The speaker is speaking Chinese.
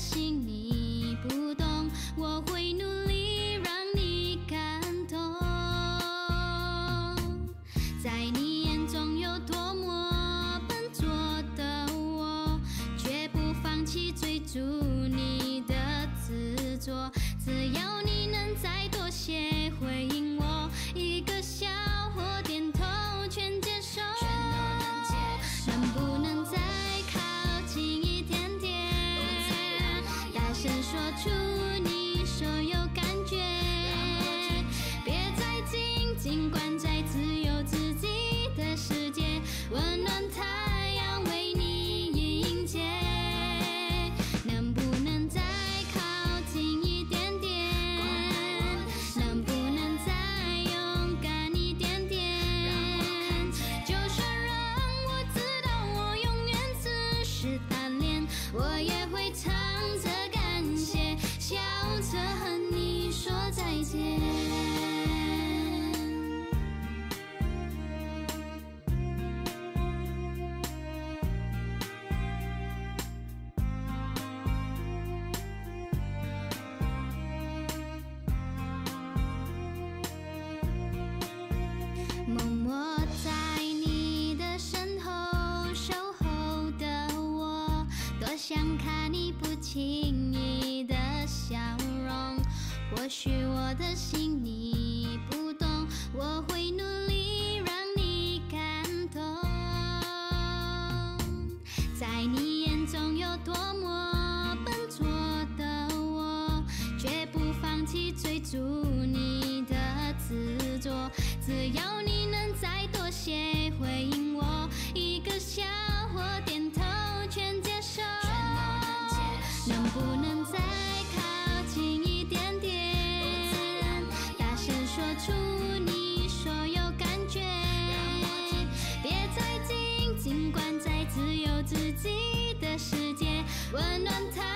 心你不懂，我会努力让你感动。在你眼中有多么笨拙的我，绝不放弃追逐你的执着。只要你能再多些回应我，一个笑或点头，全接受。能不能再靠近一点点？大声说出你所有感觉，别再紧关在自由自己的世界，温暖太阳为你迎接。能不能再靠近一点点？能不能再勇敢一点点？就算让我知道我永远只是单恋，我也会唱着感谢，笑着和你说再见。默默在你的身后守候的我，多想看你不经意的笑容。或许我的心你不懂，我会努力让你感动。在你眼中有多么笨拙的我，绝不放弃追逐你的执着。只要你能再多些回应我，一个笑或点头，全接受。能不能再靠近一点点？大声说出你所有感觉，别再紧关在自由自己的世界，温暖它。